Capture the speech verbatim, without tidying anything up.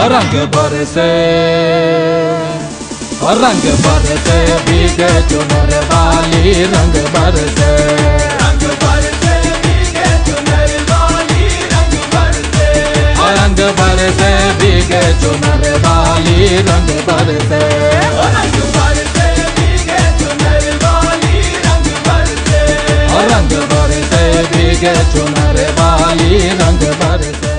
रंग बरसे रंग बरसे भीगे चुनर वाली रंग बरसे रंग बरसे भीगे चुनर वाली रंग बरसे रंग बरसे भीगे चुनर वाली रंग बरसे रंग बरसे भीगे चुनर वाली रंग बरसे रंग बरसे भीगे चुनर वाली रंग बरसे।